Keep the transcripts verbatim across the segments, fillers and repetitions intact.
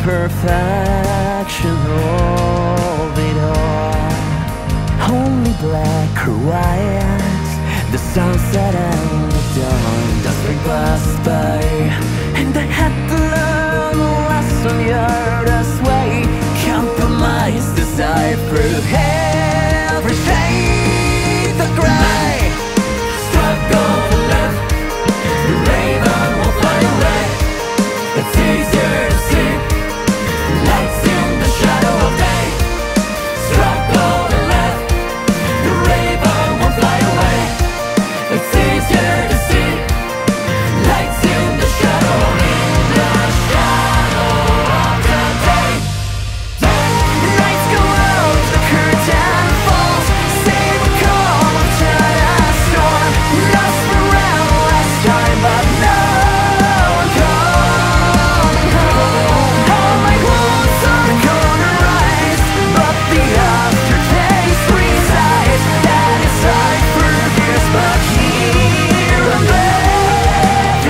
perfection of it all. Only black or white, the sunset and the dawn. The spring passed by, and I had to learn a lesson here this way. Compromise, decipher every shade of grey. Struggle to live, the raven will fly away. It's easier to see lights in the shadow of day. Struggle to live, the raven will fly away. It's easier to see lights in the shadow, in the shadow of the day. The lights go out, the curtain falls. Save a call of China storm. Lost for round last time, but no one coming home. All my wounds are gonna rise, but the aftertaste resides. That is right for years, but here and there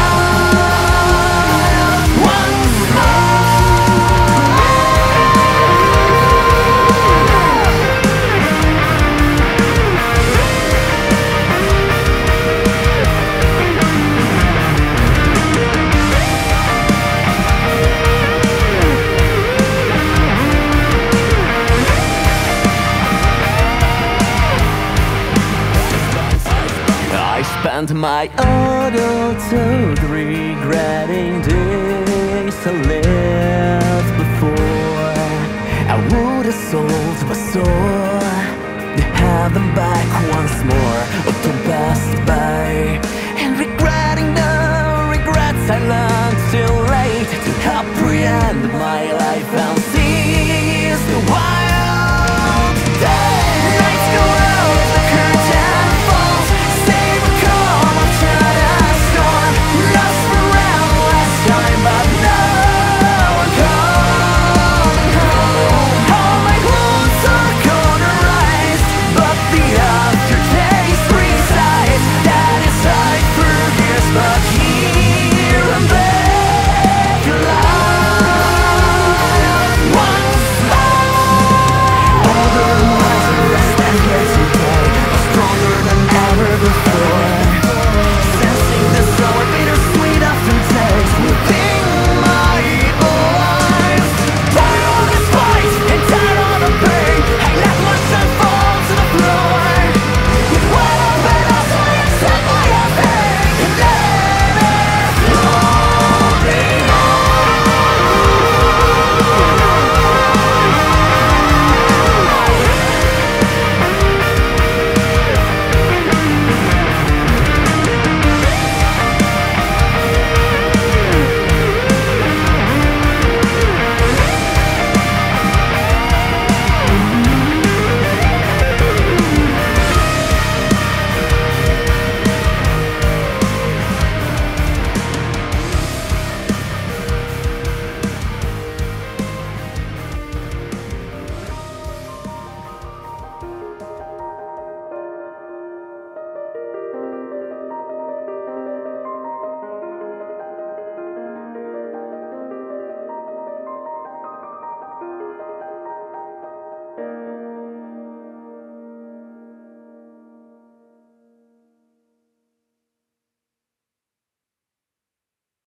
alive once more. I spent my adulthood regretting days I lived before. I would have sold my soul to have them back once more. Autumn passed by, and regretting the regrets I learned too late to apprehend my life and seize the wild.